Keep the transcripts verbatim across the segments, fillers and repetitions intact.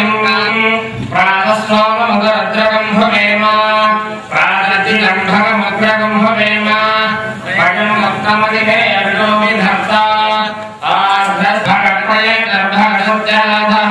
प्रातस्वाममुदरद्रकं भवेम प्राततिलम्भकमुग्रकं भवेम भजं सप्तमदिभे अर्णोमि धर्ता आर्धर्भगप्रये गर्भगसत्याधः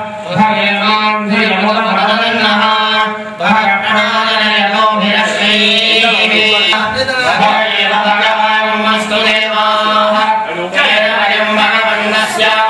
उभयेमान्धियमुदभरदन्नः भगप्रणायनोभिरश्रीः भगवेव भगवानमस्तु देवाः जयवयं भगवन्नस्याः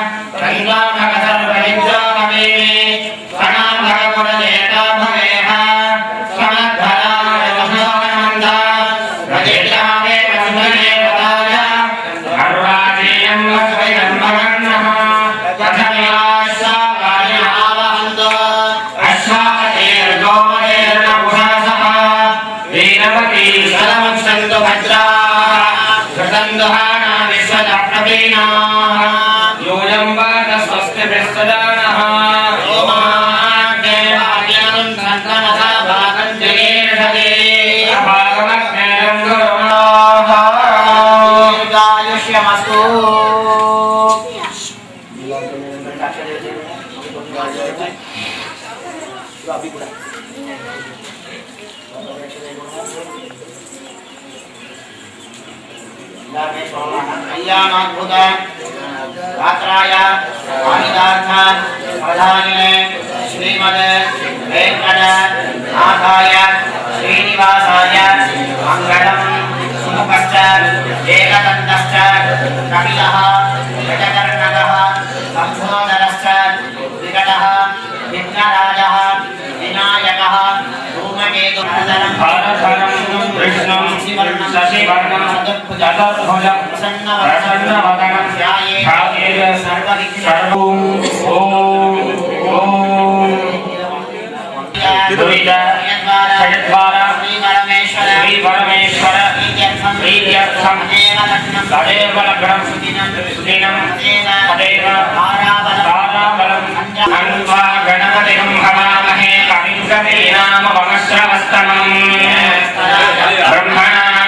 श्रीमद वेंकट नाथाय श्रीनिवासाय मंगलम सुमुखश्च एकदन्तश्च कपिलः गजकर्णकः लम्बोदरश्च विकटः विघ्नराजः विनायकः धूमकेतुः भारतरं कृष्णं शशिवर्णं चतुर्भुजं प्रसन्नवदनं ध्यायेत् सर्वविघ्नों श्री परमेश्वर प्रीत्यर्थम तदेव लग्नं सुदिनं तदेव ताराबलं अन्वा गणपतिं भवामहे कविं कवीनाम वमश्रवस्तमम् ब्रह्मणां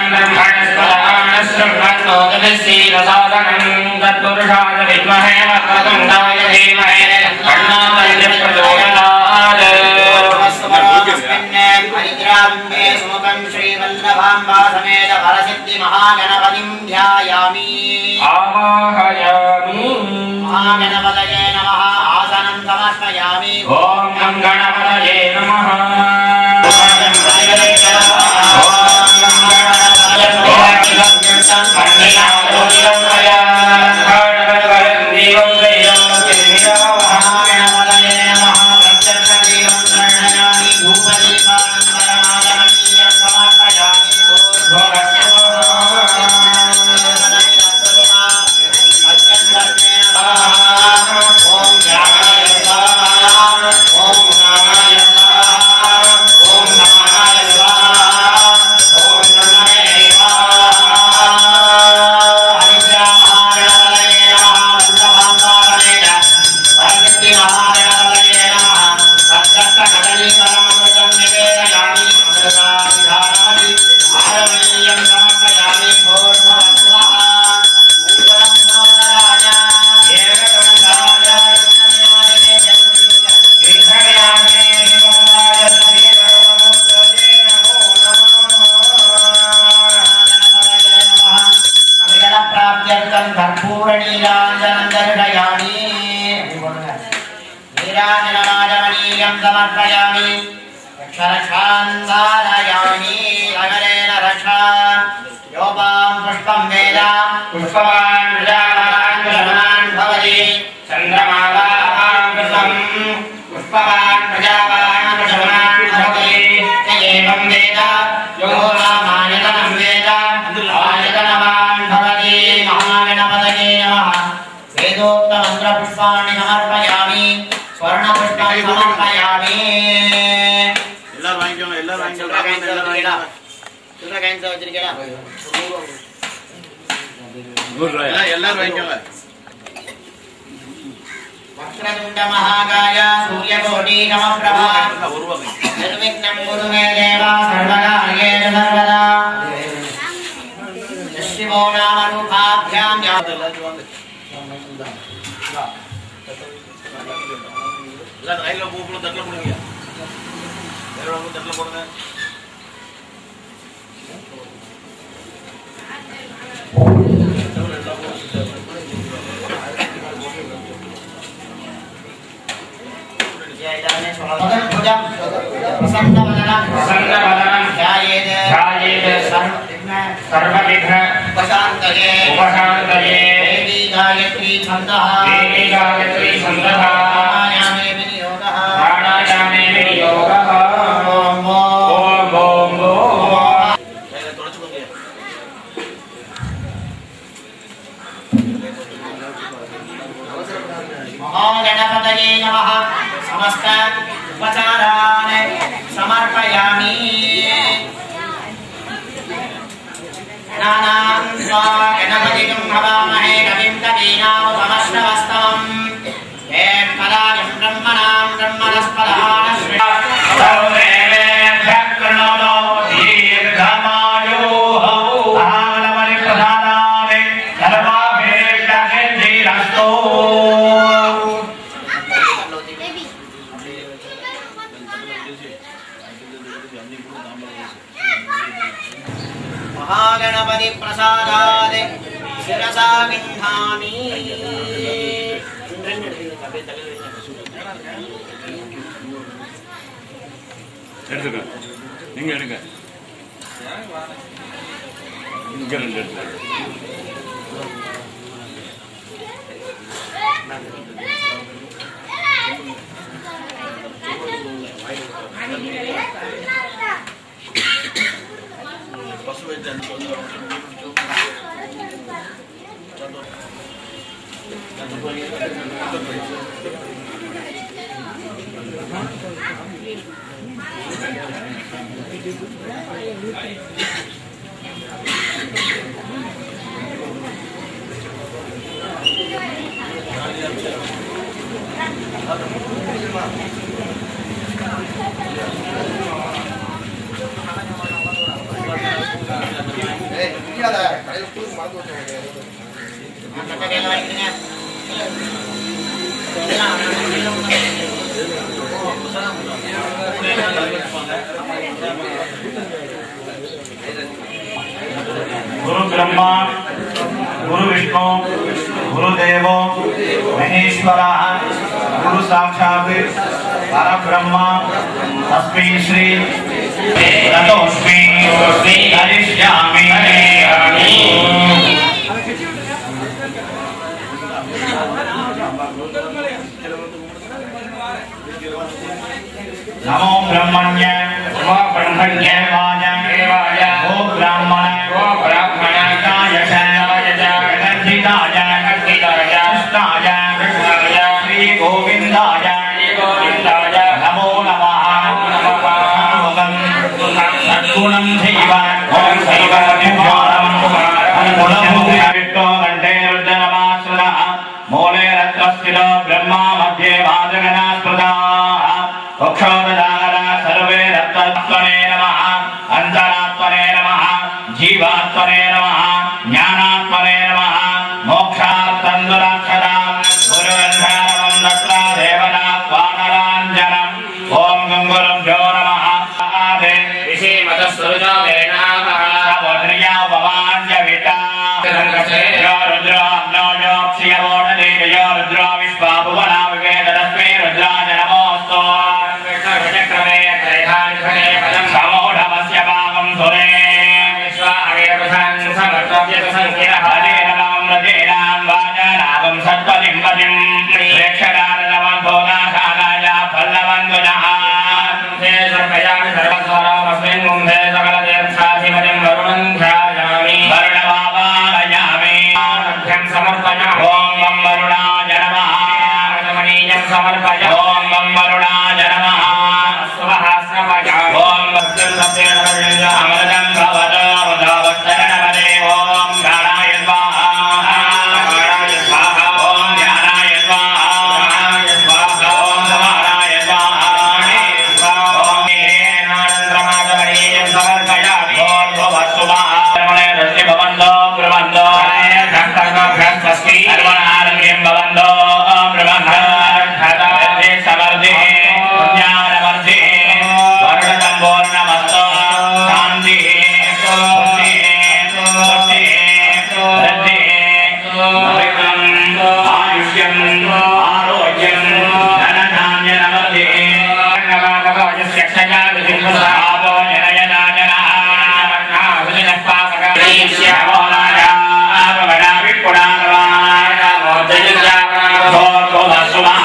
ब्रह्मणस्पदानश्रवणोदभिश्रीरसादनं तत्पुरुषाय विद्महे वक्रतुण्डाय धीमहि तन्नो प्रचोदयात्। श्रीवल्लभाम्बा समेत वरसिद्धि महागणपतिं ध्यायामि आवाहयामि। महागणपतये नमः। आसनं समर्पयामि। ओम नमः गणपतये नमः। समर्पयामि क्षरक्षान्धारयामि अगरेण रक्षा योपां पुष्पं वेद पुष्पवान् प्रजावान् प्रजमान् भवति चन्द्रमावां पुष्पं पुष्पवान् प्रजावान् प्रजमान् भवति एवं वेद यो रामायणं वेद आयतनवान् भवति। महागणपतये नमः। वेदोक्तमन्त्रपुष्पाणि समर्पयामि। स्वर्णपुष्पाणि समर्पयामि। எல்லாரும் வாங்கிக்கோங்க எல்லாரும் வாங்கிக்கோங்க எல்லாரும் வாங்கிக்கோங்க சும்மா கேன்சல் வச்சிருக்கீங்களா நூறு ரூபாய் எல்லாரும் வாங்கிக்கோங்க वक्रतुण्ड महाकाय सूर्यकोटि समप्रभा निर्विघ्नं कुरु मे देव सर्वकार्येषु सर्वदा। शिवो नाम रूपाभ्यां எல்லாம் ரயில்ல போகும்போது தட்டில் போடுங்க. வேற ஒரு தட்டில் போடுங்க. सर्वविघ्न उपशान्तये उपशान्तये देवी गायत्री छन्दः देवी गायत्री छन्दः प्राणायामे विनियोगः प्राणायामे विनियोगः ओम ओम ओम ओम महागणपतये नमः समस्त उपचारान् समर्पयामि गणपतिं हवामहे कविं कवीनामुपमश्रवस्तमम् येन कलानिं ब्रह्मणां ब्रह्मणस्पदान् सर्वेभ्यः कृणोतु दीर्घमायुः महानवनिप्रधानानि सर्वाभीष्टसिद्धिरस्तु महागणपति प्रसादादि शिरसा गृह्णामि எடுத்துக்க நீங்க எடுங்க இங்க ரெண்டு எடுத்துக்க गुरु ब्रह्मा गुरु विष्णु गुरुदेव महेश्वरः गुरु साक्षात् परब्रह्म तस्मै श्री रतोस्मि करिष्यामि नमो ब्रह्मण्य नमो ब्रह्मण्य वाय देवाय ओ ब्राह्मण ओ ब्राह्मण गायश गायश गणधिताय गणधिताय कृष्णाय कृष्णाय श्री गोविन्दाय श्री गोविन्दाय नमो नमः नमः सद्गुणं धैव ओम धैव कुमारं कुमारं गुणभूतो घण्टे रुद्रनमासुरः मूले रत्नस्थितो ब्रह्मा मध्ये वादगणास्पदाः अक्षोदधारा सर्वे रत्तत्वने नमः अंतरात्मने नमः जीवात्मने नमः ज्ञानात्मने नमः मोक्षात्तन्दुराक्षदा गुरुरन्धारमं दत्त्वा देवनात्वानराञ्जनम् ओम गङ्गुरुभ्यो नमः आदे विषीमतस्सुरुजो वेणाः सवोद्रिया भवान्यविता यो रुद्रो अग्नो योऽक्षियवोढदे यो रुद्रो विश्वाभुवना विवेदरस्मै रुद्राय नमोऽस्तु सर्वनारंग्यं भवन्तो ब्रह्मणा समर्थे यक्षया विधिमुसावो जनयना जनाः विधिनस्पाकरीश्यावोनाया वगडा विपुणानवाया मोदयज्ञावना भोतो दसुमः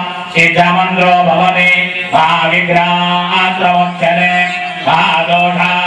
सिद्धमंद्रो भवति महाविग्रहात्रवक्षरे महादोषा